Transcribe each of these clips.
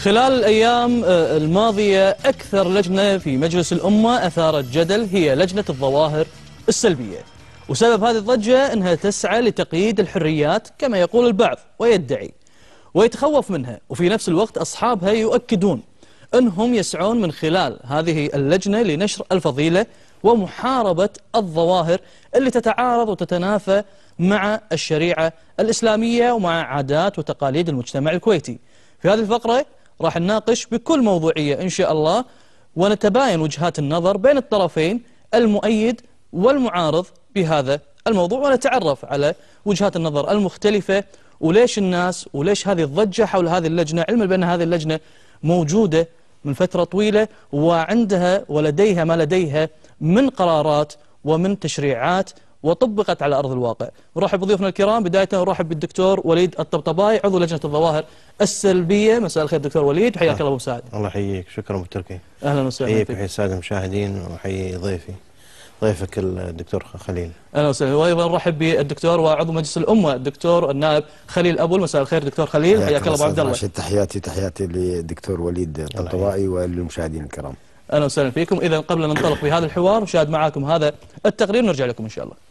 خلال الأيام الماضية أكثر لجنة في مجلس الأمة أثارت جدل هي لجنة الظواهر السلبية، وسبب هذه الضجة أنها تسعى لتقييد الحريات كما يقول البعض ويدعي ويتخوف منها، وفي نفس الوقت أصحابها يؤكدون أنهم يسعون من خلال هذه اللجنة لنشر الفضيلة ومحاربة الظواهر اللي تتعارض وتتنافى مع الشريعة الإسلامية ومع عادات وتقاليد المجتمع الكويتي. في هذه الفقرة راح نناقش بكل موضوعية إن شاء الله، ونتباين وجهات النظر بين الطرفين المؤيد والمعارض بهذا الموضوع، ونتعرف على وجهات النظر المختلفة وليش الناس وليش هذه الضجة حول هذه اللجنة، علما بأن هذه اللجنة موجودة من فترة طويلة وعندها ولديها ما لديها من قرارات ومن تشريعات وطبقت على أرض الواقع. نرحب بضيوفنا الكرام. بداية نرحب بالدكتور وليد الطبطباي عضو لجنة الظواهر السلبية. مساء الخير دكتور وليد، حياك الله أبو مساعد. الله يحييك، شكرا أبو تركي. أهلا وسهلا حييك وحيي السادة المشاهدين وحيي ضيفك الدكتور خليل. أهلا وسهلا. وأيضا نرحب بالدكتور وعضو مجلس الأمة الدكتور النائب خليل أبول. مساء الخير دكتور خليل، حياك الله أبو عبد الله. تحياتي للدكتور وليد الطبطبائي وللمشاهدين الكرام. أهلا وسهلا فيكم. إذا قبل أن ننطلق بهذا الحوار نشاهد معاكم هذا التقرير نرجع لكم إن شاء الله.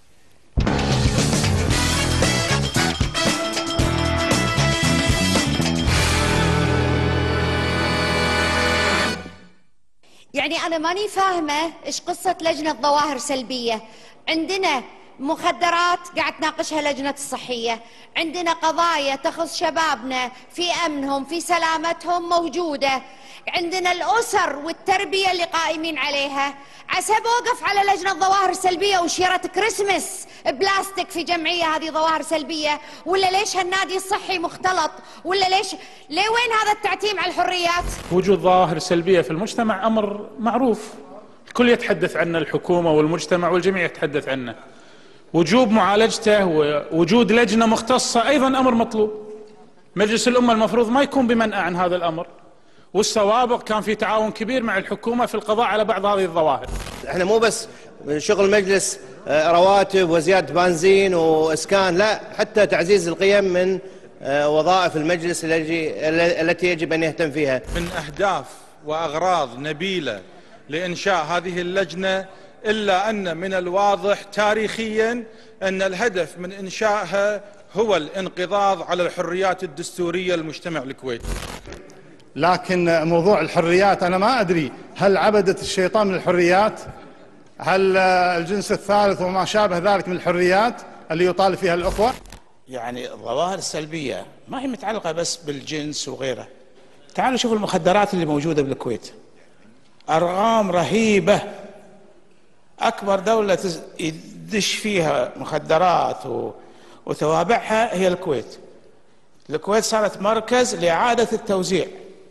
يعني أنا ماني فاهمة إيش قصة لجنة ظواهر سلبية. عندنا مخدرات قاعد تناقشها لجنة الصحية، عندنا قضايا تخص شبابنا في أمنهم في سلامتهم موجودة، عندنا الأسر والتربية اللي قائمين عليها. عسى بوقف على لجنة ظواهر سلبية وشيرة كريسمس بلاستيك في جمعية هذه ظواهر سلبية، ولا ليش هالنادي الصحي مختلط، ولا ليه وين هذا التعتيم على الحريات؟ وجود ظواهر سلبية في المجتمع أمر معروف، الكل يتحدث عنه، الحكومة والمجتمع والجميع يتحدث عنه. وجوب معالجته ووجود لجنة مختصة أيضا أمر مطلوب. مجلس الأمة المفروض ما يكون بمنأى عن هذا الأمر، والسوابق كان في تعاون كبير مع الحكومة في القضاء على بعض هذه الظواهر. احنا مو بس شغل المجلس رواتب وزيادة بنزين وإسكان، لا، حتى تعزيز القيم من وظائف المجلس التي يجب أن يهتم فيها. من أهداف وأغراض نبيلة لإنشاء هذه اللجنة، إلا أن من الواضح تاريخيا أن الهدف من إنشائها هو الانقضاض على الحريات الدستورية للمجتمع الكويتي. لكن موضوع الحريات أنا ما أدري هل عبدة الشيطان من الحريات، هل الجنس الثالث وما شابه ذلك من الحريات اللي يطالب فيها الأخوة؟ يعني الظواهر السلبية ما هي متعلقة بس بالجنس وغيره. تعالوا شوفوا المخدرات اللي موجودة بالكويت، أرقام رهيبة. أكبر دولة يدش فيها مخدرات وتوابعها هي الكويت. الكويت صارت مركز لإعادة التوزيع.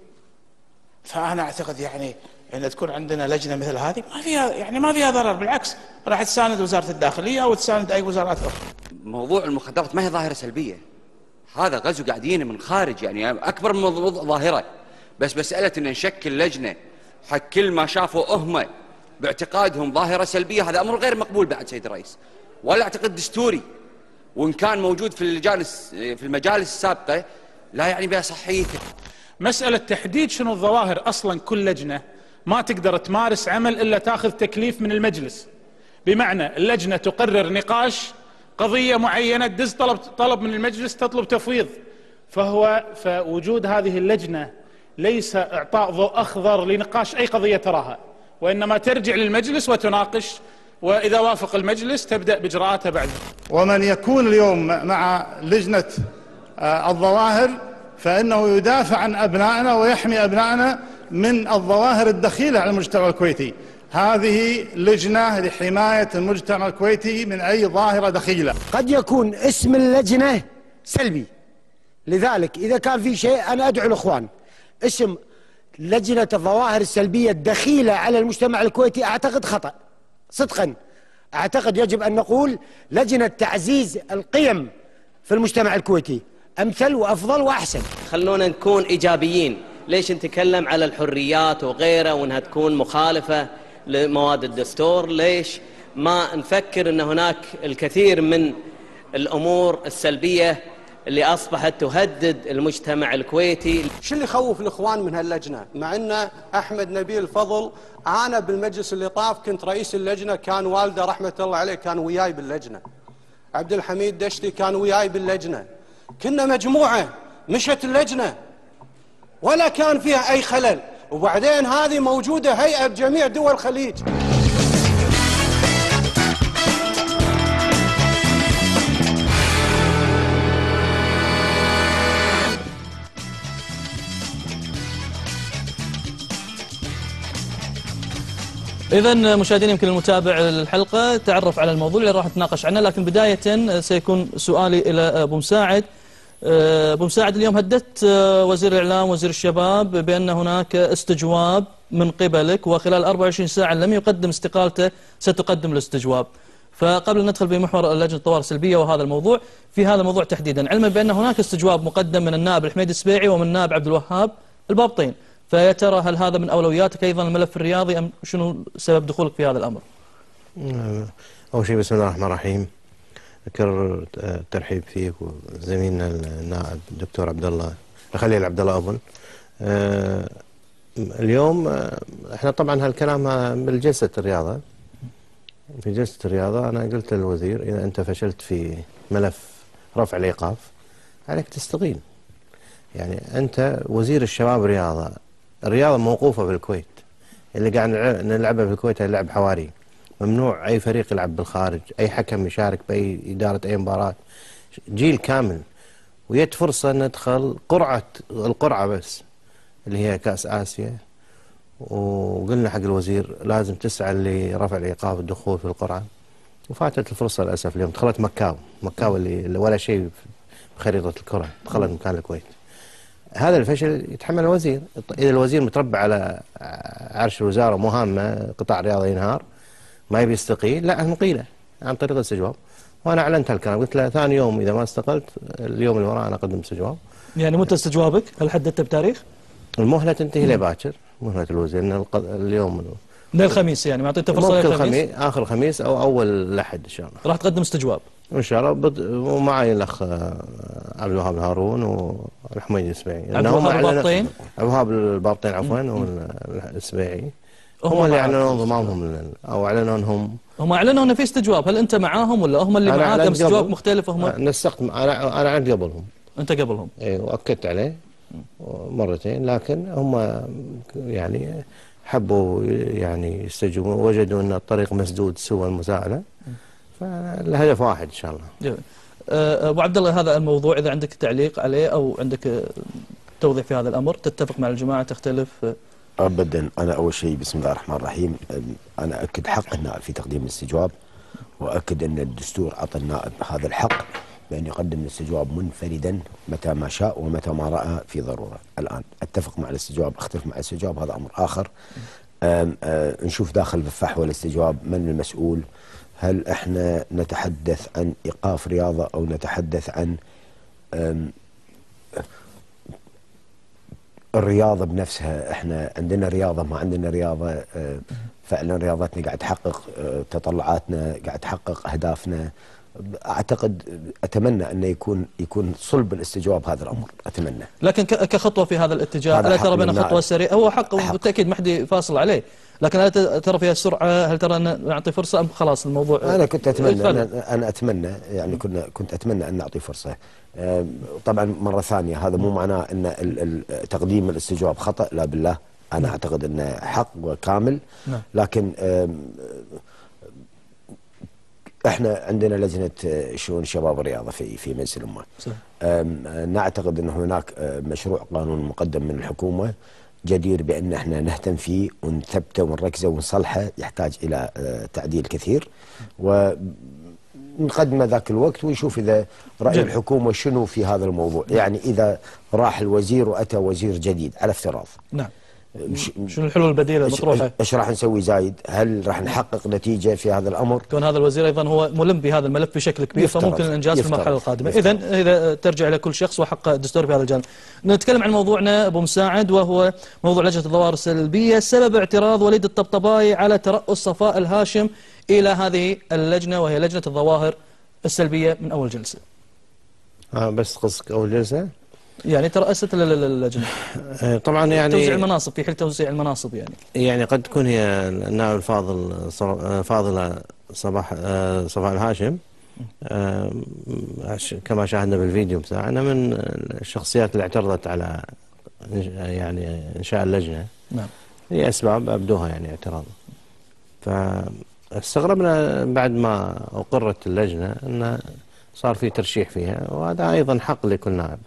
فأنا أعتقد يعني أن تكون عندنا لجنة مثل هذه ما فيها ضرر، بالعكس راح تساند وزارة الداخلية أو تساند أي وزارات أخرى. موضوع المخدرات ما هي ظاهرة سلبية، هذا غزو قاعدين من خارج، يعني أكبر من ظاهرة. بس مسألة أن نشكل لجنة حق كل ما شافوا هم باعتقادهم ظاهرة سلبية، هذا أمر غير مقبول بعد سيد الرئيس، ولا أعتقد دستوري، وإن كان موجود في المجالس السابقة لا يعني بها صحيته. مسألة تحديد شنو الظواهر، أصلا كل لجنة ما تقدر تمارس عمل إلا تأخذ تكليف من المجلس، بمعنى اللجنة تقرر نقاش قضية معينة، تدز طلب من المجلس تطلب تفويض. فوجود هذه اللجنة ليس إعطاء ضوء أخضر لنقاش أي قضية تراها، وإنما ترجع للمجلس وتناقش، وإذا وافق المجلس تبدأ بإجراءاتها بعد. ومن يكون اليوم مع لجنة الظواهر فإنه يدافع عن أبنائنا ويحمي أبنائنا من الظواهر الدخيلة على المجتمع الكويتي. هذه لجنة لحماية المجتمع الكويتي من أي ظاهرة دخيلة. قد يكون اسم اللجنة سلبي، لذلك إذا كان في شيء أنا أدعو الإخوان، اسم لجنة الظواهر السلبية الدخيلة على المجتمع الكويتي أعتقد خطأ صدقا. أعتقد يجب أن نقول لجنة تعزيز القيم في المجتمع الكويتي، أمثل وأفضل وأحسن. خلونا نكون إيجابيين. ليش نتكلم على الحريات وغيره وأنها تكون مخالفة لمواد الدستور؟ ليش ما نفكر أن هناك الكثير من الأمور السلبية اللي أصبحت تهدد المجتمع الكويتي. شو اللي يخوف الإخوان من هاللجنة؟ مع أن أحمد نبيل فضل أنا بالمجلس اللي طاف كنت رئيس اللجنة، كان والده رحمة الله عليه كان وياي باللجنة، عبد الحميد دشتي كان وياي باللجنة، كنا مجموعة مشت اللجنة ولا كان فيها أي خلل. وبعدين هذه موجودة هيئة بجميع دول الخليج. إذا مشاهدينا يمكن المتابع الحلقة تعرف على الموضوع اللي راح نتناقش عنه، لكن بداية سيكون سؤالي إلى أبو مساعد. أبو مساعد، اليوم هددت وزير الإعلام وزير الشباب بأن هناك استجواب من قبلك، وخلال 24 ساعة لم يقدم استقالته ستقدم الاستجواب. فقبل أن ندخل بمحور لجنة الطوارئ السلبية وهذا الموضوع، في هذا الموضوع تحديدا، علما بأن هناك استجواب مقدم من النائب الحميد السبيعي ومن النائب عبد الوهاب البابطين، فيا ترى هل هذا من أولوياتك أيضا الملف الرياضي أم شنو سبب دخولك في هذا الأمر؟ أول شيء بسم الله الرحمن الرحيم، أكرر الترحيب فيك وزميلنا النائب الدكتور عبد الله خليل عبد الله أبن. اليوم احنا طبعا هالكلام بالجلسة الرياضة، في جلسة الرياضة أنا قلت للوزير إذا أنت فشلت في ملف رفع الإيقاف عليك تستقيل. يعني أنت وزير الشباب الرياضة، الرياضة موقوفة بالكويت، اللي قاعد نلعبها في الكويت هي لعب حواري، ممنوع أي فريق يلعب بالخارج، أي حكم يشارك بأي إدارة أي مباراة، جيل كامل، ويت فرصة ندخل القرعة بس اللي هي كأس آسيا، وقلنا حق الوزير لازم تسعى لرفع الإيقاف الدخول في القرعة، وفاتت الفرصة للأسف. اليوم دخلت مكاو اللي ولا شيء بخريطة الكرة، دخلت مكان الكويت. هذا الفشل يتحمل الوزير. إذا الوزير متربع على عرش الوزارة مهمة، قطاع رياضة ينهار، ما يبي يستقيل، لا نقيله عن طريق الاستجواب. وأنا أعلنت هالكلام، قلت له ثاني يوم إذا ما استقلت اليوم اللي وراه أنا أقدم استجواب. يعني متى استجوابك؟ هل حددت بتاريخ؟ المهلة تنتهي لباكر، مهلة الوزير إن اليوم للخميس، يعني معطيته فرصة للخميس، آخر خميس أو أول الأحد إن شاء الله راح تقدم استجواب إن شاء الله. ومعي الأخ عبد الوهاب الهارون والحميد السبيعي. عبد الوهاب البابطين، عبد الوهاب البابطين عفوا، والسبيعي هم اللي أعلنوا انضمامهم أو أعلنوا أنهم هم أعلنوا أن في استجواب. هل أنت معاهم ولا هم اللي معاك استجواب مختلف؟ هم نسقت أنا عندي قبلهم. أنت قبلهم؟ إيه، وأكدت عليه مرتين، لكن هم يعني حبوا يعني يستجوبون، وجدوا أن الطريق مسدود سوى المساءلة، فالهدف واحد إن شاء الله. أبو عبد الله، هذا الموضوع إذا عندك تعليق عليه أو عندك توضيح في هذا الأمر، تتفق مع الجماعة تختلف؟ أبدا. أنا أول شيء بسم الله الرحمن الرحيم، أنا أكد حق النائب في تقديم الاستجواب، وأكد أن الدستور أعطى النائب هذا الحق بأن يقدم الاستجواب منفردا متى ما شاء ومتى ما رأى في ضرورة. الآن أتفق مع الاستجواب، أختلف مع الاستجواب، هذا أمر آخر. نشوف داخل الفحوى الاستجواب من المسؤول، هل احنا نتحدث عن إيقاف رياضة أو نتحدث عن الرياضة بنفسها؟ احنا عندنا رياضة ما عندنا رياضة؟ فعلا رياضتنا قاعد تحقق تطلعاتنا، قاعد تحقق أهدافنا؟ أعتقد أتمنى أن يكون صلب الاستجواب هذا الأمر، أتمنى. لكن كخطوة في هذا الاتجاه، ألا ترى بأن خطوة سريعة؟ هو حق بالتأكيد ما حد فاصل عليه، لكن هل ترى فيها السرعة؟ هل ترى أن نعطي فرصة أم خلاص الموضوع؟ أنا كنت أتمنى أنا أتمنى يعني كنت أتمنى أن نعطي فرصة. طبعا مرة ثانية هذا مو معناه أن تقديم الاستجواب خطأ، لا بالله، أنا أعتقد أنه حق وكامل. لكن احنا عندنا لجنة شؤون الشباب والرياضة في مجلس الأمة. نعتقد أن هناك مشروع قانون مقدم من الحكومة جدير بأن احنا نهتم فيه ونثبته ونركزه ونصلحه، يحتاج إلى تعديل كثير، ونقدمه ذاك الوقت ونشوف إذا رأي الحكومة شنو في هذا الموضوع. يعني إذا راح الوزير وأتى وزير جديد على افتراض، نعم، شنو الحلول البديلة المطروحة؟ ايش راح نسوي زايد؟ هل راح نحقق نتيجة في هذا الأمر؟ كون هذا الوزير أيضا هو ملم بهذا الملف بشكل كبير، فممكن الإنجاز في المرحلة القادمة. إذا ترجع لكل شخص وحق الدستور في هذا الجانب. نتكلم عن موضوعنا أبو مساعد، وهو موضوع لجنة الظواهر السلبية. سبب اعتراض وليد الطبطباي على ترأس صفاء الهاشم إلى هذه اللجنة، وهي لجنة الظواهر السلبية من أول جلسة. بس قصدك أول جلسة؟ يعني ترأست اللجنة. طبعا يعني توزيع المناصب، في حين توزيع المناصب يعني قد تكون هي النائب الفاضل فاضلة صباح الهاشم كما شاهدنا بالفيديو بتاعنا من الشخصيات اللي اعترضت على يعني إنشاء اللجنة. نعم. هي أسباب أبدوها يعني اعتراض. فاستغربنا بعد ما أقرت اللجنة أن صار في ترشيح فيها، وهذا أيضا حق لكل نائب.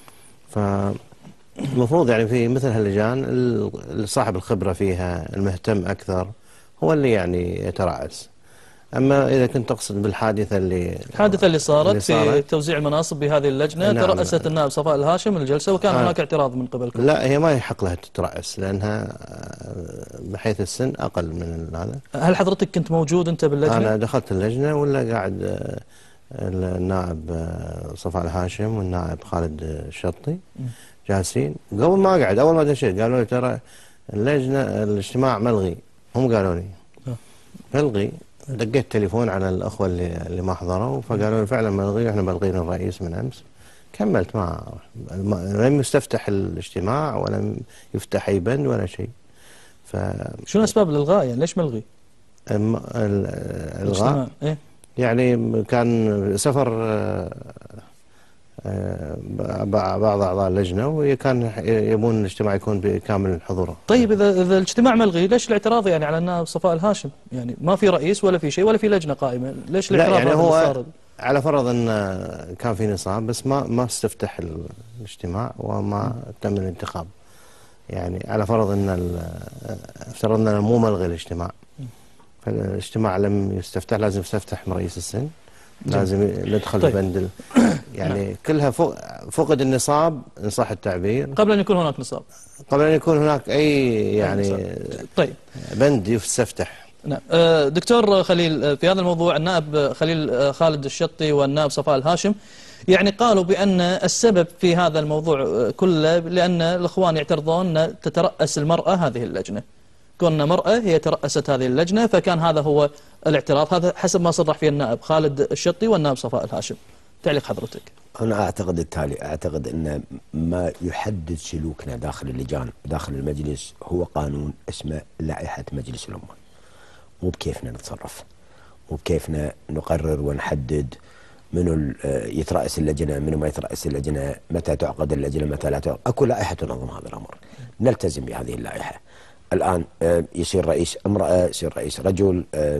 فالمفروض يعني في مثل هاللجان صاحب الخبرة فيها المهتم أكثر هو اللي يعني يترأس. أما إذا كنت تقصد بالحادثة اللي صارت في توزيع المناصب بهذه اللجنة، نعم، ترأست النائب صفاء الهاشم الجلسة، وكان هناك اعتراض من قبلكم. لا، هي ما يحق لها تترأس لأنها بحيث السن أقل من هذا. هل حضرتك كنت موجود أنت باللجنة؟ أنا دخلت اللجنة ولا قاعد النائب صفاء الهاشم والنائب خالد الشطي جالسين. قبل ما أقعد أول ما دشيت قالوا لي ترى اللجنة الاجتماع ملغي. هم قالوا لي ملغي. دقيت تليفون على الأخوة اللي ما حضروا، فقالوا لي فعلا ملغي، احنا ملغين الرئيس من أمس. كملت لم يستفتح الاجتماع ولم يفتح أي بند ولا شيء. شنو أسباب الإلغاء؟ يعني ليش ملغي؟ الإلغاء يعني كان سفر بعض أعضاء اللجنة، وكان يبون الاجتماع يكون بكامل حضوره. طيب إذا الاجتماع ملغي، ليش الاعتراض يعني على النائب صفاء الهاشم؟ يعني ما في رئيس ولا في شيء ولا في لجنة قائمة، ليش الاعتراض؟ لا يعني هو على فرض أن كان في نصاب، بس ما استفتح الاجتماع وما تم الانتخاب. يعني على فرض أن افترضنا مو ملغي الاجتماع، فالاجتماع لم يستفتح، لازم يستفتح من رئيس السن، لازم ندخل في بند يعني كلها فقد النصاب إن صح التعبير، قبل أن يكون هناك نصاب، قبل أن يكون هناك أي يعني طيب بند يستفتح. نعم. دكتور خليل، في هذا الموضوع النائب خالد الشطي والنائب صفاء الهاشم يعني قالوا بأن السبب في هذا الموضوع كله لأن الإخوان يعترضون أن تترأس المرأة هذه اللجنة، كوننا مرأة هي ترأست هذه اللجنة، فكان هذا هو الاعتراض. هذا حسب ما صرح فيه النائب خالد الشطي والنائب صفاء الهاشم. تعليق حضرتك؟ أنا أعتقد التالي، أعتقد أن ما يحدد سلوكنا داخل اللجان داخل المجلس هو قانون اسمه لائحة مجلس الأمة، مو بكيفنا نتصرف، مو بكيفنا نقرر ونحدد منو يترأس اللجنة منو ما يترأس اللجنة، متى تعقد اللجنة متى لا تعقد. أكو لائحة تنظم هذا الأمر، نلتزم بهذه اللائحة. الآن يصير رئيس امرأة، يصير رئيس رجل،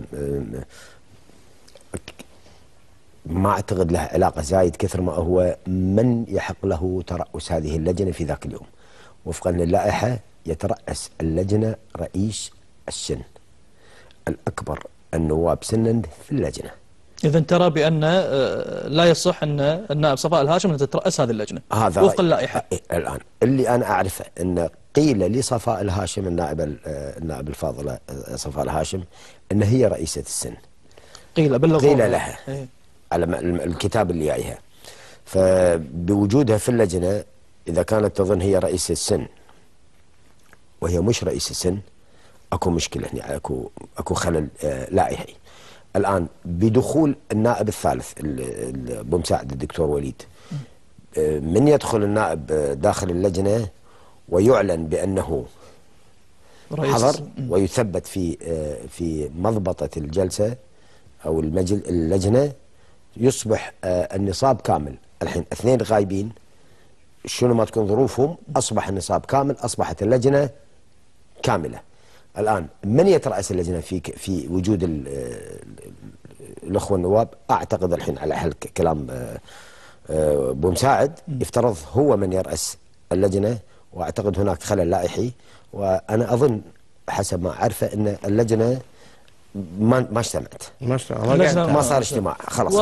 ما أعتقد له علاقة زايد كثر ما هو من يحق له ترأس هذه اللجنة في ذاك اليوم. وفقا للائحة يترأس اللجنة رئيس السن الأكبر النواب سنا في اللجنة. إذا ترى بأن لا يصح أن النائب صفاء الهاشم أن تترأس هذه اللجنة وفق اللائحة. الآن اللي أنا أعرفه أن قيل لصفاء الهاشم النائب الفاضلة صفاء الهاشم أن هي رئيسة السن، قيل لها على الكتاب اللي جايها. فبوجودها في اللجنة إذا كانت تظن هي رئيسة السن وهي مش رئيس السن أكو مشكلة هنا، أكو خلل لائحي. الآن بدخول النائب الثالث بمساعد الدكتور وليد، من يدخل النائب داخل اللجنة ويعلن بأنه حضر ويثبت في مضبطة الجلسة أو اللجنة، يصبح النصاب كامل. الحين اثنين غايبين شنو ما تكون ظروفهم، أصبح النصاب كامل، أصبحت اللجنة كاملة. الآن من يترأس اللجنة في وجود الأخوة النواب؟ أعتقد الحين على حل كلام بمساعد يفترض هو من يرأس اللجنة، وأعتقد هناك خلل لائحي. وأنا أظن حسب ما أعرفه أن اللجنة ما اجتمعت، ما صار اجتماع خلاص.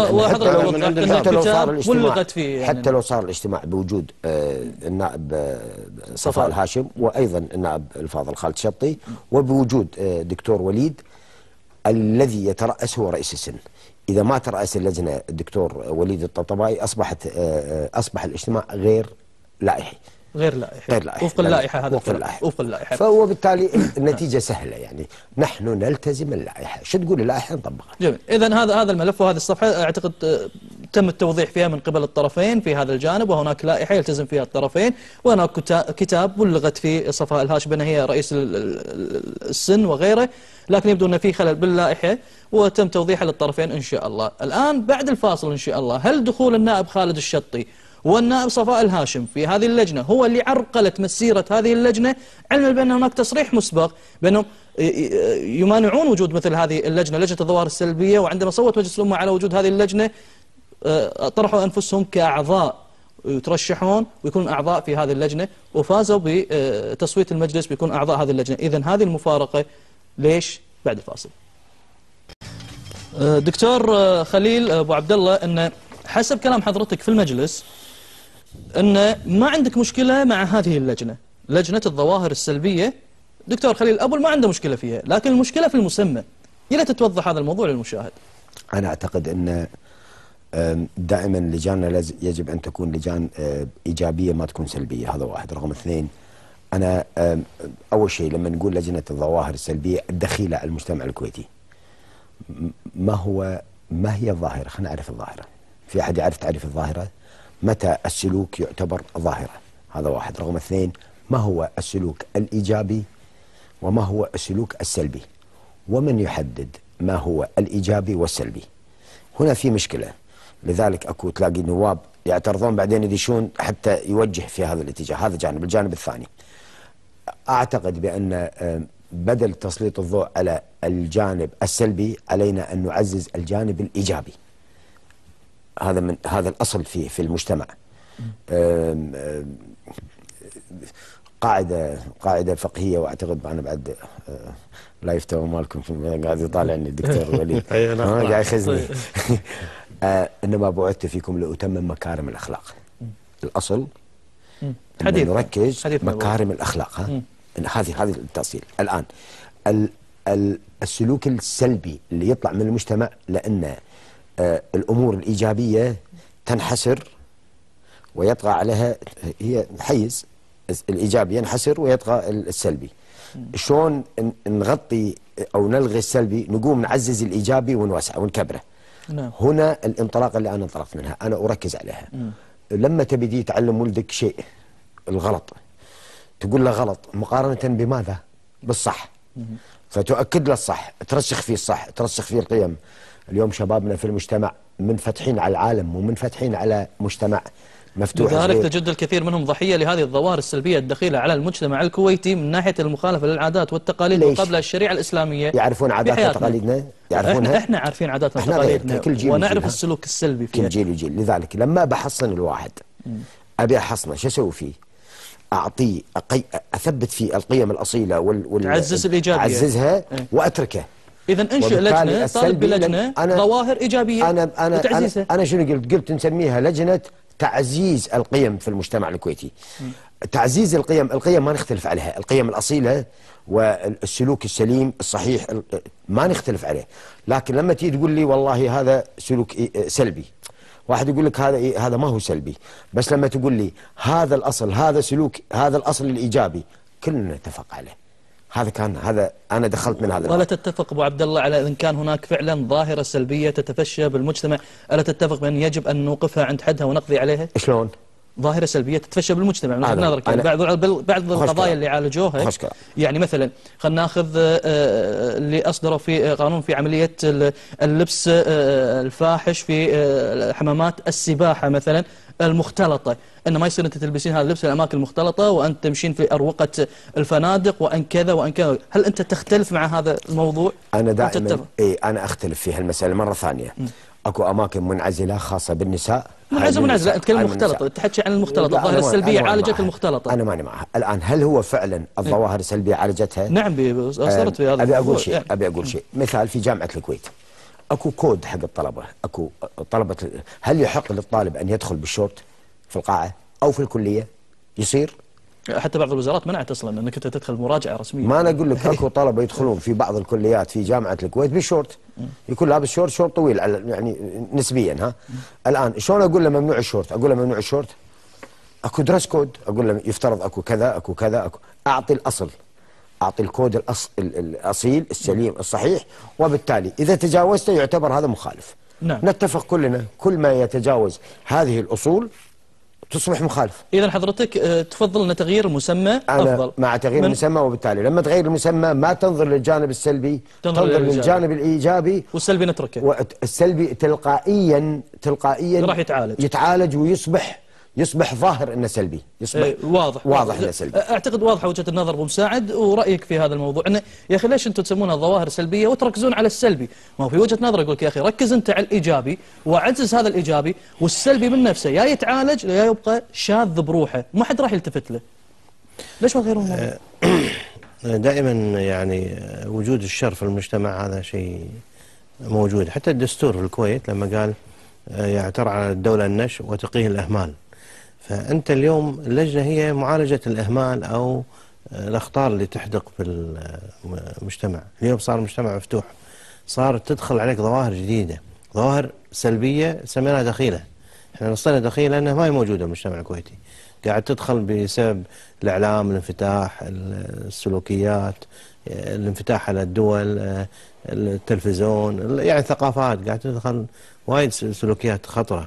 حتى لو صار الاجتماع بوجود النائب صفاء الهاشم وأيضا النائب الفاضل خالد الشطي وبوجود دكتور وليد، الذي يترأس هو رئيس السن. إذا ما ترأس اللجنة الدكتور وليد الطبطبائي أصبح الاجتماع غير لائحي. غير لائحي وفق اللائحة. هذا وفق اللائحة. فهو بالتالي النتيجة سهلة، يعني نحن نلتزم اللائحة، شو تقول اللائحة نطبقها. جميل. إذن هذا الملف وهذه الصفحة أعتقد تم التوضيح فيها من قبل الطرفين في هذا الجانب، وهناك لائحة يلتزم فيها الطرفين، وهناك كتاب بلغت فيه صفاء الهاشم أنها هي رئيس السن وغيره، لكن يبدو أن في خلل باللائحة وتم توضيحها للطرفين إن شاء الله. الآن بعد الفاصل إن شاء الله، هل دخول النائب خالد الشطي والنائب صفاء الهاشم في هذه اللجنة هو اللي عرقلت مسيرة هذه اللجنة، علما بأن هناك تصريح مسبق بأنهم يمانعون وجود مثل هذه اللجنة، لجنة الظواهر السلبية، وعندما صوت مجلس الأمة على وجود هذه اللجنة طرحوا أنفسهم كأعضاء يترشحون ويكونون أعضاء في هذه اللجنة، وفازوا بتصويت المجلس بيكون أعضاء هذه اللجنة. إذن هذه المفارقة ليش؟ بعد الفاصل. دكتور خليل أبو عبد الله، أن حسب كلام حضرتك في المجلس أن ما عندك مشكلة مع هذه اللجنة، لجنة الظواهر السلبية. دكتور خليل أبو ما عنده مشكلة فيها، لكن المشكلة في المسمى. يلا تتوضح هذا الموضوع للمشاهد. أنا أعتقد أن دائما لجاننا يجب أن تكون لجان إيجابية ما تكون سلبية، هذا واحد. رقم اثنين، أنا أول شيء لما نقول لجنة الظواهر السلبية الدخيلة على المجتمع الكويتي، ما هي الظاهرة؟ خلينا نعرف الظاهرة. في أحد يعرف تعريف الظاهرة؟ متى السلوك يعتبر ظاهرة؟ هذا واحد. رقم اثنين، ما هو السلوك الإيجابي وما هو السلوك السلبي؟ ومن يحدد ما هو الإيجابي والسلبي؟ هنا في مشكلة. لذلك أكو تلاقي نواب يعترضون بعدين يدشون حتى يوجه في هذا الاتجاه. هذا جانب. الجانب الثاني، أعتقد بأن بدل تسليط الضوء على الجانب السلبي علينا أن نعزز الجانب الإيجابي. هذا الأصل في المجتمع. قاعدة فقهية، وأعتقد أنا بعد لا يفتوى مالكم قاعد يطالعني الدكتور وليد قاعد يخزني. إنما بعثت فيكم لأتمم مكارم الأخلاق. الأصل أن نركز مكارم الأخلاق. هذه التأصيل. الآن السلوك السلبي اللي يطلع من المجتمع، لأن الأمور الإيجابية تنحسر ويطغى عليها، هي حيز الإيجابي ينحسر ويطغى السلبي. شلون نغطي أو نلغي السلبي؟ نقوم نعزز الإيجابي ونوسعه ونكبره. هنا الانطلاقة اللي أنا انطلقت منها، أنا أركز عليها. لما تبدي تعلم ولدك شيء الغلط، تقول له غلط مقارنة بماذا؟ بالصح. فتؤكد له الصح، ترسخ فيه الصح، ترسخ فيه القيم. اليوم شبابنا في المجتمع منفتحين على العالم ومنفتحين على مجتمع مفتوح. لذلك تجد الكثير منهم ضحية لهذه الظواهر السلبية الدخيلة على المجتمع الكويتي من ناحية المخالفة للعادات والتقاليد وقبل الشريعة الإسلامية. يعرفون عاداتنا وتقاليدنا، يعرفونها. احنا عارفين عاداتنا وتقاليدنا ونعرف السلوك السلبي فيها. كل جيل وجيل. لذلك لما بحصن الواحد أبي أحصنه، شو أسوي فيه؟ أعطيه أثبت فيه القيم الأصيلة تعزز الإيجابية، أعززها وأتركه. إذن انشئ لجنة، طالب بلجنة ظواهر إيجابية وتعزيزها. أنا شنو قلت نسميها لجنة تعزيز القيم في المجتمع الكويتي. تعزيز القيم ما نختلف عليها، القيم الأصيلة والسلوك السليم الصحيح ما نختلف عليه. لكن لما تيجي تقول لي والله هذا سلوك سلبي، واحد يقول لك هذا ما هو سلبي، بس لما تقول لي هذا الأصل، هذا سلوك، هذا الأصل الإيجابي، كلنا نتفق عليه. هذا أنا دخلت من هذا. ولا تتفق أبو عبد الله على إن كان هناك فعلا ظاهرة سلبية تتفشى بالمجتمع، ألا تتفق بأن يجب أن نوقفها عند حدها ونقضي عليها؟ شلون؟ ظاهرة سلبية تتفشى بالمجتمع من وجهة نظرك. يعني بعض القضايا اللي عالجوها، يعني مثلا خلينا ناخذ اللي أصدروا في قانون في عملية اللبس الفاحش في حمامات السباحة مثلا المختلطة، أن ما يصير أنت تلبسين هذا اللبس في الأماكن المختلطة وأنت تمشين في أروقة الفنادق وأن كذا وأن كذا. هل أنت تختلف مع هذا الموضوع؟ أنا دائما أنا أختلف في هالمسألة مرة ثانية. أكو أماكن منعزلة خاصة بالنساء. منعزلة، أنت تكلم مختلطة، تحكي عن المختلطة، الظاهرة السلبية عالجت المختلطة. أنا ماني معها. الآن هل هو فعلا الظواهر السلبية عالجتها؟ نعم، أصدرت في هذا. أبي أقول شيء. مثال في جامعة الكويت أكو كود حق الطلبة، أكو طلبة. هل يحق للطالب أن يدخل بالشورت في القاعة أو في الكلية؟ يصير؟ حتى بعض الوزارات منعت اصلا انك انت تدخل مراجعه رسميه. ما انا اقول لك اكو طلبه يدخلون في بعض الكليات في جامعه الكويت بالشورت، يكون لابس شورت طويل يعني نسبيا. ها الان شلون اقول له ممنوع الشورت؟ اقول له ممنوع الشورت، اكو درس كود، اقول له يفترض اكو كذا اكو كذا اعطي الاصل، اعطي الكود الاصيل السليم الصحيح، وبالتالي اذا تجاوزته يعتبر هذا مخالف. نعم. نتفق كلنا، كل ما يتجاوز هذه الأصول تصبح مخالف. إذا حضرتك تفضل أن تغيير المسمى أفضل؟ أنا مع تغيير المسمى، وبالتالي لما تغير المسمى ما تنظر للجانب السلبي، تنظر للجانب الإيجابي، والسلبي نتركه، والسلبي تلقائيا راح يتعالج ويصبح ظاهر انه سلبي، يصبح واضح انه سلبي. اعتقد واضحه وجهه النظر ابو مساعد، ورايك في هذا الموضوع انه يا اخي ليش انتم تسمونها ظواهر سلبيه وتركزون على السلبي؟ ما هو في وجهه نظر يقول لك يا اخي ركز انت على الايجابي وعزز هذا الايجابي، والسلبي من نفسه يا يتعالج يا يبقى شاذ بروحه، ما حد راح يلتفت له. ليش ما تغيرون الموضوع؟ دائما يعني وجود الشر في المجتمع هذا شيء موجود، حتى الدستور في الكويت لما قال يعتر على الدوله النشء وتقيه الاهمال. فأنت اليوم اللجنة هي معالجة الإهمال أو الأخطار اللي تحدق في المجتمع. اليوم صار المجتمع مفتوح، صار تدخل عليك ظواهر جديدة، ظواهر سلبية سميناها دخيلة. احنا نصينا دخيلة لأنها ما هي موجودة في المجتمع الكويتي، قاعد تدخل بسبب الإعلام، الانفتاح، السلوكيات، الانفتاح على الدول، التلفزيون، يعني ثقافات، قاعد تدخل وايد سلوكيات خطرة.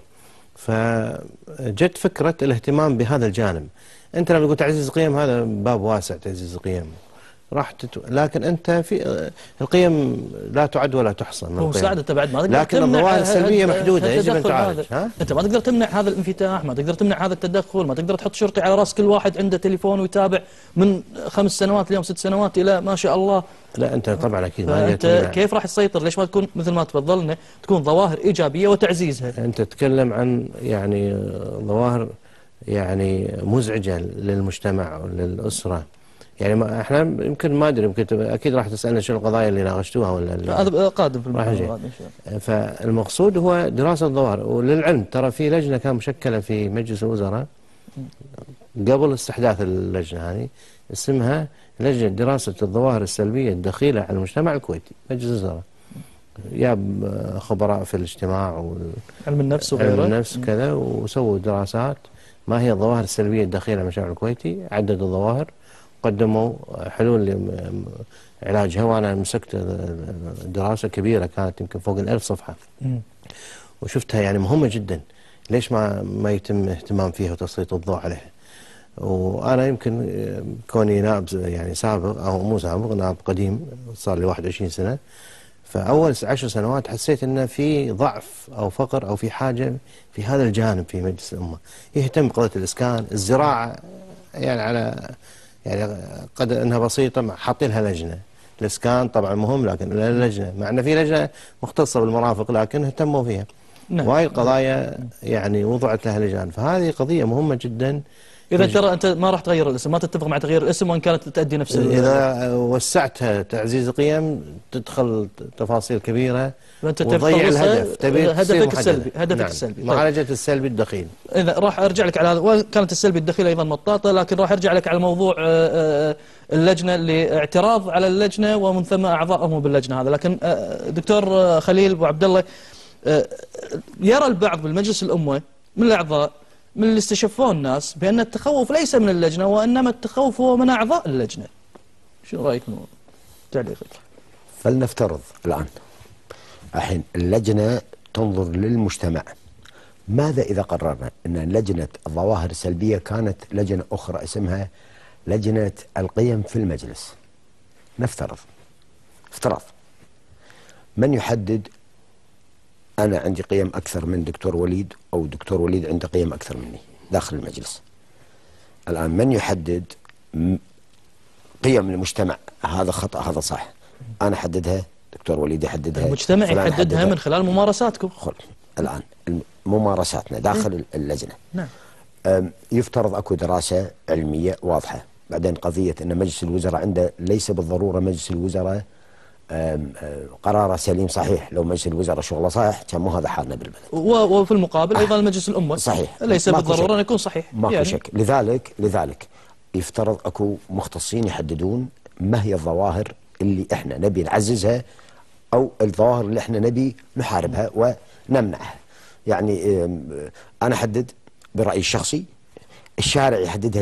فجت فكرة الاهتمام بهذا الجانب. أنت لما تقول تعزيز القيم هذا باب واسع، تعزيز القيم لكن أنت في القيم لا تعد ولا تحصى من القيم. أنت بعد ما تقدر لكن الظواهر السلبية محدودة يجب أن تعالج. أنت ما تقدر تمنع هذا الانفتاح، ما تقدر تمنع هذا التدخل، ما تقدر تحط شرطي على راس كل واحد عنده تليفون ويتابع من 5 سنوات اليوم 6 سنوات إلى ما شاء الله. لا أنت طبعا أكيد ما أنت كيف راح تسيطر؟ ليش ما تكون مثل ما تفضلنا تكون ظواهر إيجابية وتعزيزها؟ أنت تتكلم عن يعني ظواهر يعني مزعجة للمجتمع وللأسرة. يعني ما احنا يمكن ما ادري، يمكن اكيد راح تسالنا شو القضايا اللي ناقشتوها ولا هذا قادم في الموضوع. فالمقصود هو دراسه الظواهر. وللعلم ترى في لجنه كان مشكله في مجلس الوزراء قبل استحداث اللجنه هذه، اسمها لجنه دراسه الظواهر السلبيه الدخيله على المجتمع الكويتي، مجلس الوزراء. جاب خبراء في الاجتماع علم النفس وغيره، علم النفس كذا، وسووا دراسات ما هي الظواهر السلبيه الدخيله على المجتمع الكويتي، عددوا الظواهر، قدموا حلول لعلاجها. وانا مسكت دراسه كبيره كانت يمكن فوق 1000 صفحه وشفتها، يعني مهمه جدا. ليش ما يتم اهتمام فيها وتسليط الضوء عليها؟ وانا يمكن كوني نائب يعني سابق او مو سابق، نائب قديم صار لي 21 سنه، فاول 10 سنوات حسيت ان في ضعف او فقر او في حاجه في هذا الجانب في مجلس الامه، يهتم بقضيه الاسكان، الزراعه، يعني على يعني قد انها بسيطه حاطين لها لجنه. الاسكان طبعا مهم لكن اللجنه، مع ان في لجنه مختصه بالمرافق لكن اهتموا فيها. نعم. وهي القضايا يعني وضعت لها لجان، فهذه قضيه مهمه جدا. إذا ترى أنت ما راح تغير الاسم، ما تتفق مع تغيير الاسم وإن كانت تؤدي نفس إذا وسعتها تعزيز القيم تدخل تفاصيل كبيرة وتضيع الهدف. هدفك السلبي، هدفك نعم. السلبي. معالجة السلبي الدخيل. إذا راح أرجع لك على هذا، وكانت السلبي الدخيل أيضا مطاطة، لكن راح أرجع لك على موضوع اللجنة اللي اعتراض على اللجنة ومن ثم أعضائهم باللجنة هذا. لكن دكتور خليل أبو عبد الله، يرى البعض بالمجلس الأمة من الأعضاء من اللي استشفوه الناس بأن التخوف ليس من اللجنة وإنما التخوف هو من أعضاء اللجنة. شو رأيك من تعليقك؟ فلنفترض الحين اللجنة تنظر للمجتمع. ماذا إذا قررنا أن لجنة الظواهر السلبية كانت لجنة أخرى اسمها لجنة القيم في المجلس؟ نفترض افتراض، من يحدد أنا عندي قيم أكثر من دكتور وليد أو دكتور وليد عنده قيم أكثر مني داخل المجلس؟ الآن من يحدد قيم المجتمع؟ هذا خطأ، هذا صح. أنا أحددها، دكتور وليد يحددها، المجتمع يحددها من خلال ممارساتكم. الآن ممارساتنا داخل اللجنة. نعم. يفترض أكو دراسة علمية واضحة. بعدين قضية أن مجلس الوزراء عنده ليس بالضرورة مجلس الوزراء قراره سليم. صحيح لو مجلس الوزراء شغله صحيح كان مو هذا حالنا بالبلد. وفي المقابل ايضا مجلس الامه صحيح ليس بالضروره ان يكون صحيح. ماكو يعني شك. لذلك يفترض اكو مختصين يحددون ما هي الظواهر اللي احنا نبي نعززها او الظواهر اللي احنا نبي نحاربها ونمنعها. يعني انا احدد برايي الشخصي، الشارع يحددها لي،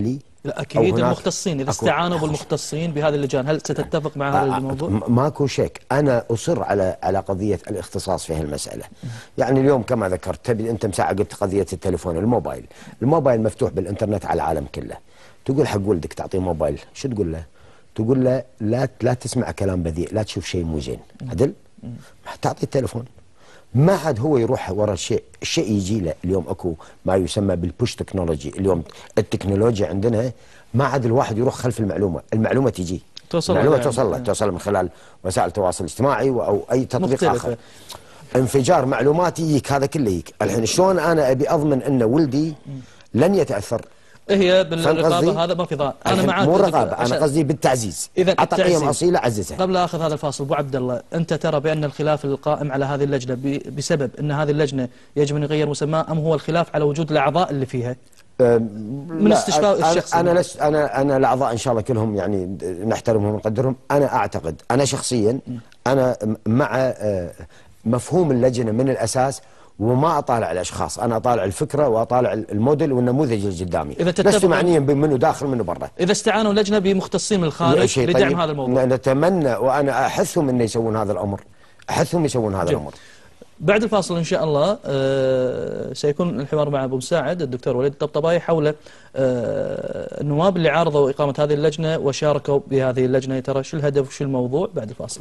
لا أكيد المختصين إذا استعانوا بالمختصين بهذه اللجان، هل ستتفق مع هذا الموضوع؟ ماكو شك، أنا أصر على قضية الاختصاص في هالمسألة. يعني اليوم كما ذكرت، تبي أنت مساعة قلت قضية التليفون، الموبايل مفتوح بالإنترنت على العالم كله. تقول حق ولدك تعطيه موبايل، شو تقول له؟ تقول له لا تسمع كلام بذيء، لا تشوف شيء مو زين، عدل؟ تعطيه التليفون. ما عاد هو يروح ورا الشيء يجي له. اليوم اكو ما يسمى بالبوش تكنولوجي، اليوم التكنولوجيا عندنا ما عاد الواحد يروح خلف المعلومة تجي، المعلومة توصل من خلال وسائل التواصل الاجتماعي او اي تطبيق مختلفة. اخر. انفجار معلوماتي يجيك، هذا كله يجيك. الحين شلون انا ابي اضمن ان ولدي لن يتاثر؟ هي بالرقابه، هذا ما في ضاء. انا معاك، مو رقابه، انا قصدي بالتعزيز. اذا اعطى قيم اصيله عززها. قبل اخذ هذا الفاصل، ابو عبد الله، انت ترى بان الخلاف القائم على هذه اللجنه بسبب ان هذه اللجنه يجب ان يغير مسماها، ام هو الخلاف على وجود الاعضاء اللي فيها؟ من استشفاء الشخص. انا الاعضاء ان شاء الله كلهم يعني نحترمهم ونقدرهم. انا اعتقد، انا شخصيا انا مع مفهوم اللجنه من الاساس، وما اطالع الاشخاص، انا اطالع الفكره واطالع الموديل والنموذج اللي قدامي، لست معنيا بمنه داخل منه برا. اذا استعانوا لجنه بمختصين من الخارج لدعم هذا الموضوع، نتمنى وانا احثهم انه يسوون هذا الامر، الامر. بعد الفاصل ان شاء الله سيكون الحوار مع ابو مساعد الدكتور وليد الطبطباي حول النواب اللي عارضوا اقامه هذه اللجنه وشاركوا بهذه اللجنه. ترى شو الهدف وشو الموضوع بعد الفاصل.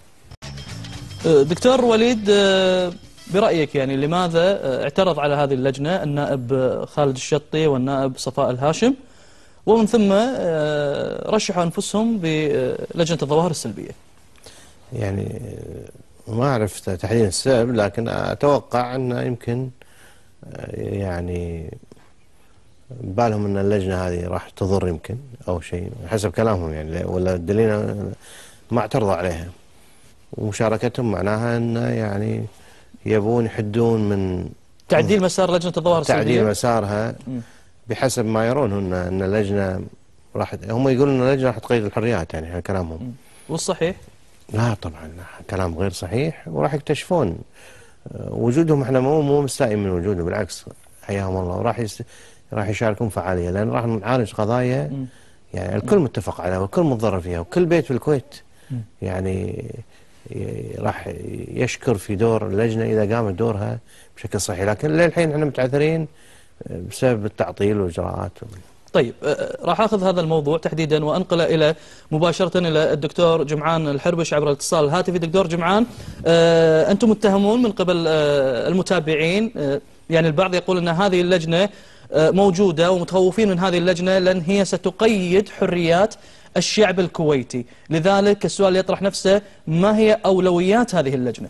دكتور وليد، برأيك يعني لماذا اعترض على هذه اللجنة النائب خالد الشطي والنائب صفاء الهاشم، ومن ثم رشحوا أنفسهم بلجنة الظواهر السلبية؟ يعني ما أعرف تحديد السبب، لكن أتوقع أن يمكن يعني بالهم أن اللجنة هذه راح تضر يمكن أو شيء حسب كلامهم يعني، ولا الدليل ما اعترضوا عليها. ومشاركتهم معناها أن يعني يبون يحدون من تعديل مسار لجنة الظواهر السلبية، تعديل مسارها بحسب ما يرون ان اللجنة راح، هم يقولون ان اللجنة راح تقيد الحريات، يعني هذا كلامهم. والصحيح؟ لا طبعا كلام غير صحيح، وراح يكتشفون وجودهم. احنا مو مستائين من وجودهم، بالعكس حياهم الله، راح يشاركون فعالية، لان راح نعالج قضايا يعني الكل متفق عليها والكل متضرر فيها، وكل بيت في الكويت يعني راح يشكر في دور اللجنة إذا قامت دورها بشكل صحيح. لكن للحين احنا متعثرين بسبب التعطيل والإجراءات. طيب، راح أخذ هذا الموضوع تحديدا وأنقله إلى مباشرة إلى الدكتور جمعان الحربش عبر الاتصال الهاتفي. دكتور جمعان، أنتم متهمون من قبل المتابعين، يعني البعض يقول أن هذه اللجنة موجودة ومتخوفين من هذه اللجنة لأن هي ستقيد حريات الشعب الكويتي. لذلك السؤال يطرح نفسه، ما هي أولويات هذه اللجنة؟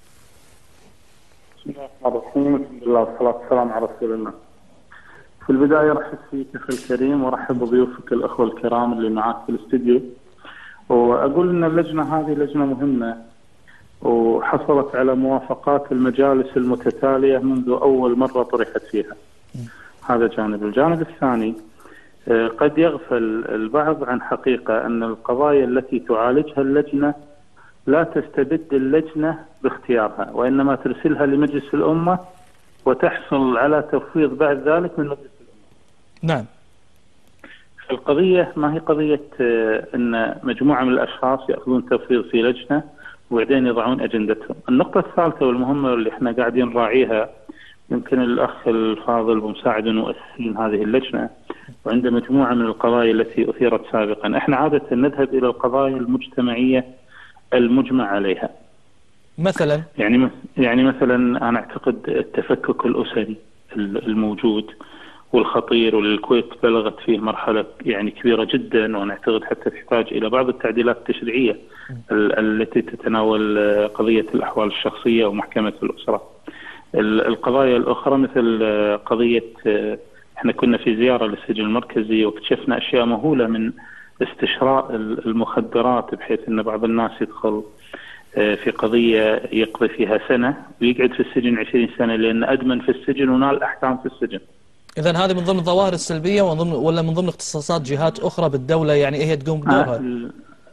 بسم الله الرحمن الرحيم، الحمد لله والصلاة والسلام على رسول الله. في البداية رحب فيك أخي الكريم، ورحب بضيوفك الأخوة الكرام اللي معك في الاستديو، وأقول أن اللجنة هذه لجنة مهمة وحصلت على موافقات المجالس المتتالية منذ أول مرة طرحت فيها. هذا جانب. الجانب الثاني، قد يغفل البعض عن حقيقة أن القضايا التي تعالجها اللجنة لا تستبد اللجنة باختيارها، وإنما ترسلها لمجلس الأمة وتحصل على تفويض بعد ذلك من مجلس الأمة. نعم. القضية ما هي قضية أن مجموعة من الأشخاص يأخذون تفويض في لجنة وبعدين يضعون أجندتهم. النقطة الثالثة والمهمة واللي احنا قاعدين نراعيها، يمكن الأخ الفاضل بمساعد مؤسسين هذه اللجنة، وعند مجموعة من القضايا التي أثيرت سابقا، احنا عادة نذهب إلى القضايا المجتمعية المجمع عليها. مثلا يعني مثلا أنا أعتقد التفكك الأسري الموجود والخطير، والكويت بلغت فيه مرحلة يعني كبيرة جدا، وأنا أعتقد حتى تحتاج إلى بعض التعديلات التشريعية التي تتناول قضية الأحوال الشخصية ومحكمة الأسرة. القضايا الأخرى مثل قضية، احنا كنا في زيارة للسجن المركزي واكتشفنا أشياء مهولة من استشراء المخدرات، بحيث أن بعض الناس يدخل في قضية يقضي فيها سنة ويقعد في السجن 20 سنة لأن أدمن في السجن ونال أحكام في السجن. إذن هذه من ضمن الظواهر السلبية ولا من ضمن اختصاصات جهات أخرى بالدولة، يعني هي تقوم بدورها؟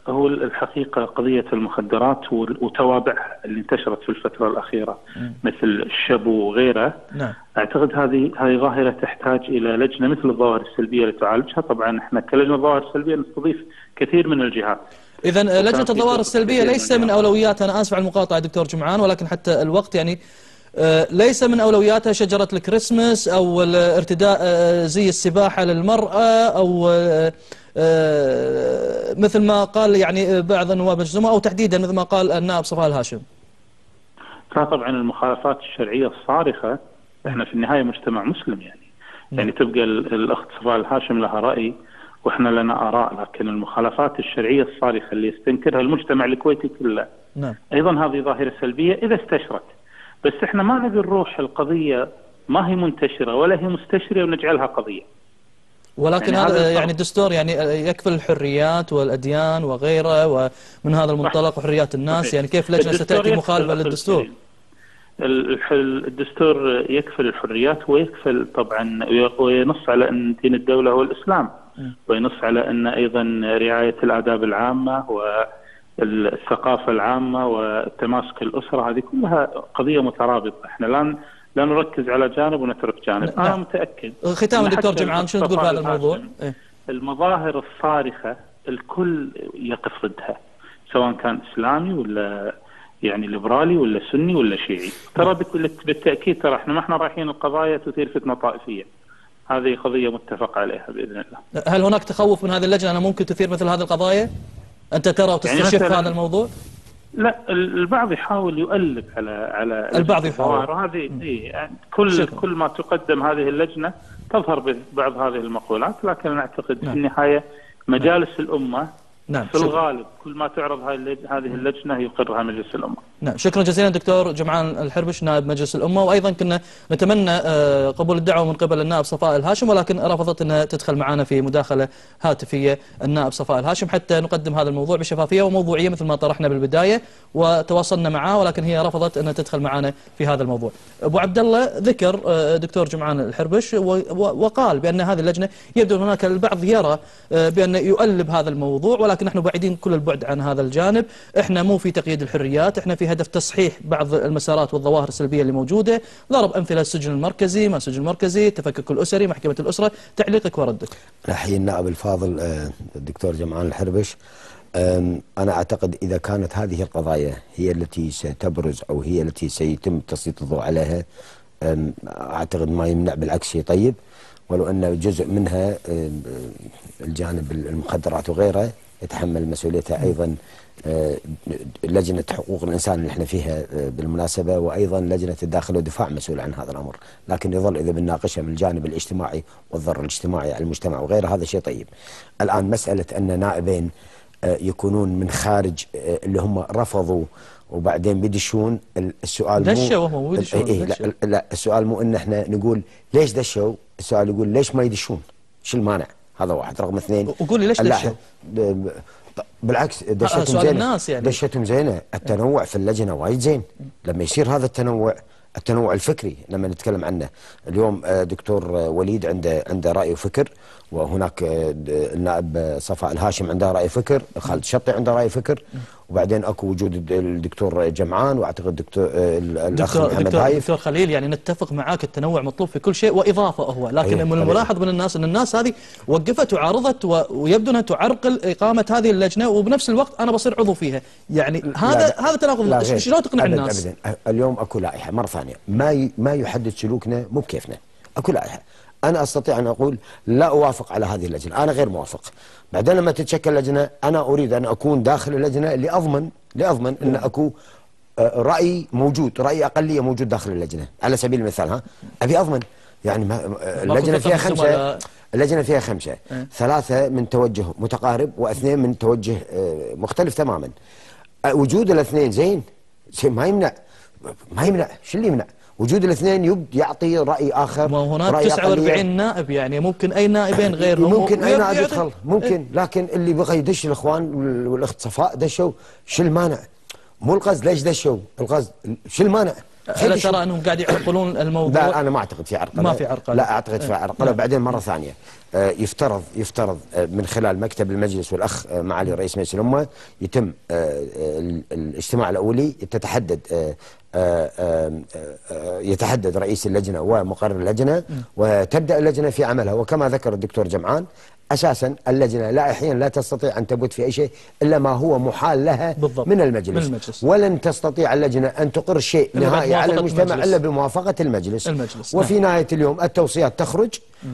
هو الحقيقة قضية المخدرات وتوابعها اللي انتشرت في الفترة الأخيرة مثل الشبو وغيره. نعم. أعتقد هذه ظاهرة تحتاج إلى لجنة مثل الظواهر السلبية لتعالجها. طبعا احنا كلجنة الظواهر السلبية نستضيف كثير من الجهات. إذا لجنة الظواهر السلبية ليس من أولوياتها، أنا آسف على المقاطعة دكتور جمعان، ولكن حتى الوقت يعني ليس من أولوياتها شجرة الكريسماس أو ارتداء زي السباحة للمرأة أو مثل ما قال يعني بعض النواب الجمهورية، أو تحديدا مثل ما قال النائب صفاء الهاشم. طبعا المخالفات الشرعية الصارخة، احنا في النهاية مجتمع مسلم يعني تبقى الأخت صفاء الهاشم لها رأي واحنا لنا آراء، لكن المخالفات الشرعية الصارخة اللي يستنكرها المجتمع الكويتي كله نعم. أيضا هذه ظاهرة سلبية إذا استشرت. بس احنا ما نبي نروح القضية ما هي منتشرة ولا هي مستشرة ونجعلها قضية. ولكن يعني هذا يعني الدستور يعني يكفل الحريات والأديان وغيره، ومن هذا المنطلق وحريات الناس يعني كيف لجنة ستأتي مخالفة للدستور؟ الدستور يكفل الحريات ويكفل طبعا وينص على أن دين الدولة هو الإسلام، وينص على أن أيضا رعاية الآداب العامة والثقافة العامة وتماسك الأسرة، هذه كلها قضية مترابطة. احنا لا نركز على جانب ونترك جانب. أنا متأكد. ختام الدكتور جمعان شنو تقول في هذا الموضوع؟ المظاهر الصارخة الكل يقف ضدها، سواء كان إسلامي ولا يعني ليبرالي ولا سني ولا شيعي. ترى بالتأكيد ترى احنا ما احنا رايحين القضايا تثير فتنة طائفية، هذه قضية متفق عليها بإذن الله. هل هناك تخوف من هذه اللجنة أنها ممكن تثير مثل هذه القضايا؟ أنت ترى وتستشف يعني هذا الموضوع؟ لا، البعض يحاول يؤلب على البعض يحاول. هذه يعني كل ما تقدم هذه اللجنة تظهر ببعض هذه المقولات، لكن نعتقد في النهاية مجالس الأمة في الغالب كل ما تعرض هذه اللجنة يقرها مجلس الأمة. نعم، شكرا جزيلا دكتور جمعان الحربش نائب مجلس الأمة. وأيضا كنا نتمنى قبول الدعوة من قبل النائب صفاء الهاشم، ولكن رفضت أنها تدخل معنا في مداخلة هاتفية النائب صفاء الهاشم حتى نقدم هذا الموضوع بشفافية وموضوعية مثل ما طرحنا بالبداية، وتواصلنا معها ولكن هي رفضت أنها تدخل معنا في هذا الموضوع. أبو عبد الله ذكر دكتور جمعان الحربش وقال بأن هذه اللجنة يبدو هناك البعض يرى بأن يؤلب هذا الموضوع، ولكن نحن بعيدين كل البعد عن هذا الجانب. احنا مو في تقييد الحريات، احنا في هدف تصحيح بعض المسارات والظواهر السلبية اللي موجودة. ضرب أمثلة السجن المركزي، ما السجن المركزي، التفكك الأسري، محكمة الأسرة. تعليقك وردك. أحيي النائب الفاضل الدكتور جمعان الحربش. أنا أعتقد إذا كانت هذه القضايا هي التي ستبرز أو هي التي سيتم تسليط الضوء عليها، أعتقد ما يمنع، بالعكس شيء طيب، ولو أن جزء منها الجانب المخدرات وغيره يتحمل مسؤوليتها أيضا لجنة حقوق الإنسان اللي احنا فيها بالمناسبة، وأيضا لجنة الداخل والدفاع مسؤول عن هذا الأمر، لكن يظل إذا بنناقشها من الجانب الاجتماعي والضرر الاجتماعي على المجتمع وغيره هذا شيء طيب. الآن مسألة أن نائبين يكونون من خارج اللي هم رفضوا وبعدين بدشون، السؤال مو لا السؤال مو ان احنا نقول ليش دشوا، السؤال يقول ليش ما يدشون، شو المانع؟ هذا واحد. رقم اثنين، وقول لي ليش دشوا؟ بالعكس دشتهم زينه يعني. دشتهم زينه، التنوع في اللجنه وايد زين. لما يصير هذا التنوع الفكري لما نتكلم عنه اليوم، دكتور وليد عنده رأي وفكر، وهناك النائب صفاء الهاشم عنده رأي فكر، خالد شطي عنده رأي فكر، وبعدين اكو وجود الدكتور جمعان، واعتقد الاخ محمد هايف. دكتور خليل، يعني نتفق معاك التنوع مطلوب في كل شيء واضافه هو، لكن من الملاحظ من الناس ان الناس هذه وقفت وعارضت ويبدو انها تعرقل اقامه هذه اللجنه، وبنفس الوقت انا بصير عضو فيها، يعني هذا تناقض. شلون تقنع الناس؟ أبداً. اليوم اكو لائحه مره ثانيه ما يحدد سلوكنا، مو بكيفنا، اكو لائحه. أنا أستطيع أن أقول لا أوافق على هذه اللجنة، أنا غير موافق. بعدين لما تتشكل لجنة أنا أريد أن أكون داخل اللجنة لأضمن أن أكو رأي موجود، رأي أقلية موجود داخل اللجنة. على سبيل المثال أبي أضمن يعني اللجنة فيها خمسة، 3 من توجه متقارب و2 من توجه مختلف تماما. وجود الاثنين زين ما يمنع. شو اللي يمنع؟ وجود الاثنين يعطي رأي آخر. ما هناك 49 نائب، يعني ممكن أي نائبين غيرهم، ممكن أي نائب يدخل، ممكن. لكن اللي بغى يدش الإخوان والأخت صفاء دشوا، شو المانع؟ مو القصد ليش دشوا، القصد شو المانع؟ هل ترى أنهم قاعد يعرقلون الموضوع؟ لا، أنا ما أعتقد في عرقلة. ما في عرقلة. لا أعتقد في عرقلة. بعدين مرة ثانية يفترض من خلال مكتب المجلس والأخ معالي رئيس مجلس الأمة يتم الاجتماع الأولي، يتحدد رئيس اللجنة ومقرر اللجنة، وتبدأ اللجنة في عملها. وكما ذكر الدكتور جمعان أساسا اللجنة لا أحيانا لا تستطيع أن تبت في أي شيء إلا ما هو محال لها من المجلس. ولن تستطيع اللجنة أن تقر شيء نهائي على المجتمع إلا بموافقة المجلس. وفي نهاية اليوم التوصيات تخرج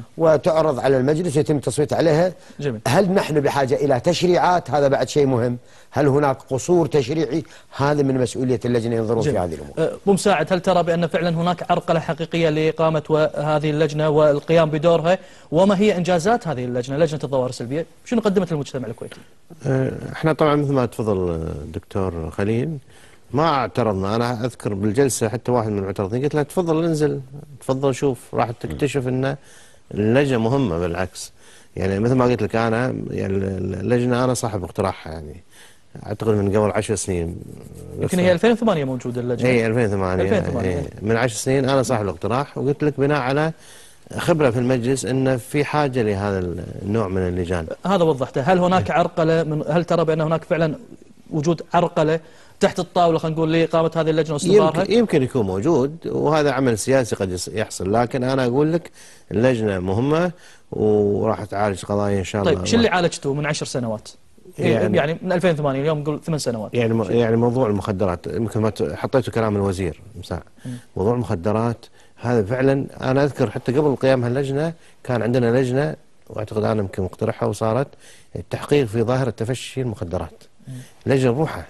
وتعرض على المجلس ويتم التصويت عليها. جميل. هل نحن بحاجة إلى تشريعات؟ هذا بعد شيء مهم. هل هناك قصور تشريعي؟ هذا من مسؤولية اللجنة ينظرون في هذه الأمور. أبو مساعد، هل ترى بأن فعلا هناك عرقلة حقيقية لإقامة هذه اللجنة والقيام بدورها؟ وما هي إنجازات هذه اللجنة، لجنة الظواهر السلبية؟ شنو قدمت للمجتمع الكويتي؟ احنا طبعا مثل ما تفضل الدكتور خليل ما اعترضنا. انا اذكر بالجلسه حتى واحد من المعترضين قلت له تفضل انزل، تفضل شوف، راح تكتشف ان اللجنه مهمه. بالعكس يعني مثل ما قلت لك انا يعني اللجنه انا صاحب اقتراحها، يعني اعتقد من قبل 10 سنين. يمكن هي 2008 موجوده اللجنه. اي 2008 من 10 سنين انا صاحب الاقتراح، وقلت لك بناء على خبرة في المجلس أن في حاجة لهذا النوع من اللجان. هذا وضحته. هل هناك عرقلة هل ترى بأن هناك فعلا وجود عرقلة تحت الطاولة خلينا نقول لإقامة هذه اللجنة واستمرارها؟ يمكن يكون موجود، وهذا عمل سياسي قد يحصل، لكن أنا أقول لك اللجنة مهمة وراح تعالج قضايا إن شاء الله. طيب شو اللي عالجته من 10 سنوات؟ يعني من 2008 اليوم نقول 8 سنوات. يعني موضوع المخدرات مثل ما حطيته كلام الوزير مساء. موضوع المخدرات هذا فعلا انا اذكر حتى قبل قيام هاللجنه كان عندنا لجنه، واعتقد انا يمكن مقترحها وصارت التحقيق في ظاهره تفشي المخدرات. لجنه بروحها،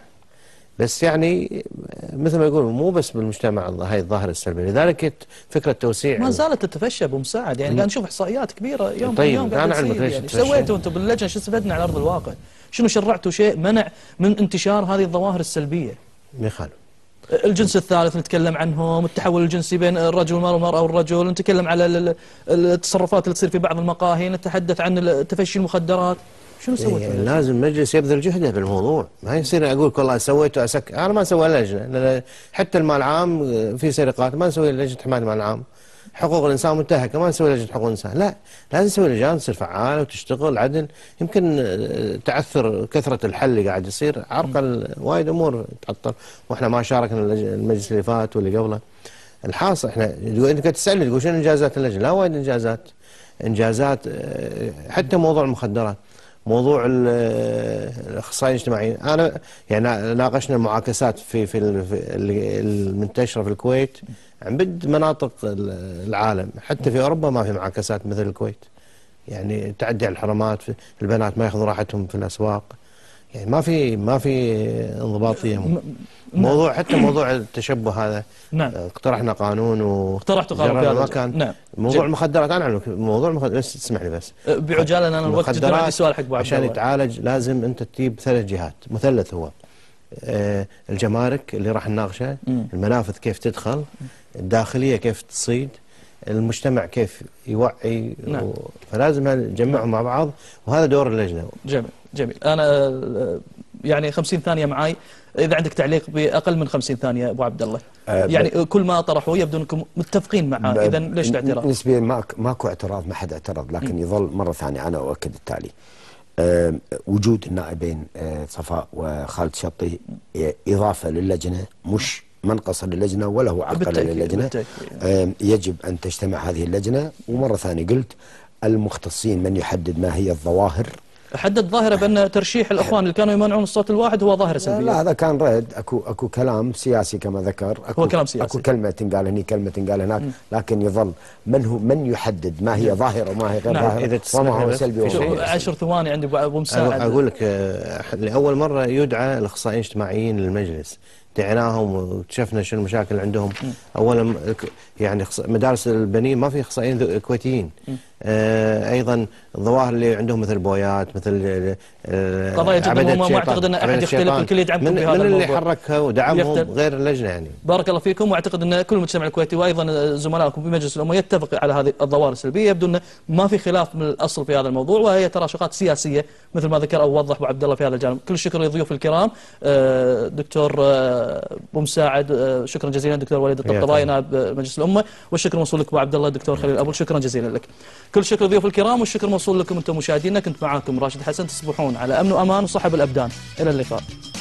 بس يعني مثل ما يقولون مو بس بالمجتمع هاي الظاهره السلبيه، لذلك فكره توسيع ما زالت تتفشى ابو مساعد. يعني قاعد نشوف احصائيات كبيره يوم طيب يوم قاعد تصير. يعني ايش سويتوا انتم باللجنه؟ شو استفدنا على ارض الواقع؟ شنو شرعتوا شيء منع من انتشار هذه الظواهر السلبيه؟ ما يخالف. الجنس الثالث نتكلم عنهم، التحول الجنسي بين الرجل والمرأة والرجل، نتكلم على التصرفات اللي تصير في بعض المقاهي، نتحدث عن تفشي المخدرات. شنو سويتوا؟ لازم المجلس يبذل جهده بالموضوع، ما يصير اقول والله سويت واسك. انا ما اسوي لجنه، حتى المال العام في سرقات ما نسوي لجنه حمايه المال العام. حقوق الانسان منتهكه ما نسوي لجنه حقوق الانسان، لا لازم نسوي لجان تصير فعاله وتشتغل عدل. يمكن تعثر كثره الحل اللي قاعد يصير عرقل وايد امور تعطل، واحنا ما شاركنا المجلس اللي فات واللي قبله. الحاصل احنا انت تسالني تقول شنو انجازات اللجنه؟ لا وايد انجازات حتى موضوع المخدرات، موضوع الاخصائيين الاجتماعيين. انا يعني ناقشنا المعاكسات في المنتشره في الكويت عن بد مناطق العالم، حتى في اوروبا ما في معاكسات مثل الكويت. يعني تعدي على الحرمات، البنات ما ياخذوا راحتهم في الاسواق، يعني ما في انضباطيه. موضوع حتى موضوع التشبه هذا. نعم. اقترحنا قانون اقترحتوا قانون في هذا كان. نعم. موضوع المخدرات انا اعلم موضوع المخدرات، بس تسمح لي بس. بعجاله انا الوقت جدا عندي سؤال حق ابو عبد الله. عشان يتعالج لازم انت تجيب 3 جهات، مثلث هو. الجمارك اللي راح نناقشه، المنافذ كيف تدخل، الداخليه كيف تصيد، المجتمع كيف يوعي. نعم. فلازم نجمعهم مع بعض، وهذا دور اللجنه. جميل. انا يعني 50 ثانيه معاي، اذا عندك تعليق باقل من 50 ثانيه ابو عبد الله. يعني كل ما طرحوه يبدو انكم متفقين معه، اذا ليش الاعتراض؟ نسبيا ماكو اعتراض، ما حد اعترض، لكن يظل مره ثانيه انا اؤكد التالي. وجود النائبين صفاء وخالد شطي اضافه للجنه، مش منقصه للجنه ولا هو عرقله للجنه. يجب ان تجتمع هذه اللجنه. ومره ثانيه قلت المختصين من يحدد ما هي الظواهر. حدد ظاهرة بأن ترشيح الأخوان اللي كانوا يمنعون الصوت الواحد هو ظاهرة سلبية. لا هذا كان رد، اكو كلام سياسي كما ذكر، هو كلام سياسي. اكو كلمة تنقال هني كلمة تنقال هناك، لكن يظل من يحدد ما هي ظاهرة وما هي غير ظاهرة وما هو سلبي. 10 ثواني عندي ابو مساعد. اقول لك لأول مرة يدعى الاخصائيين الاجتماعيين للمجلس، دعيناهم واكتشفنا شنو المشاكل اللي عندهم. اولا يعني مدارس البنين ما في اخصائيين كويتيين. ايضا الظواهر اللي عندهم مثل بويات، مثل قضايا جدا مهمه، ما اعتقد ان احد يختلف، الكل يدعمكم في هذا الموضوع. من اللي حركها ودعمهم غير اللجنه يعني. بارك الله فيكم، واعتقد ان كل المجتمع الكويتي وايضا زملائكم في مجلس الامه يتفق على هذه الظواهر السلبيه. يبدو انه ما في خلاف من الاصل في هذا الموضوع، وهي تراشقات سياسيه مثل ما ذكر او وضح ابو عبد الله في هذا الجانب. كل الشكر للضيوف الكرام، دكتور ابو مساعد شكرا جزيلا، دكتور وليد الطبطبائي نائب مجلس الامه، والشكر موصول لك ابو عبد الله الدكتور خليل الابو، شكرا جزيلا لك. كل شكر ضيوف الكرام والشكر موصول لكم انتم مشاهدينا. كنت معاكم راشد حسن. تصبحون على امن وامان وصحب الابدان. الى اللقاء.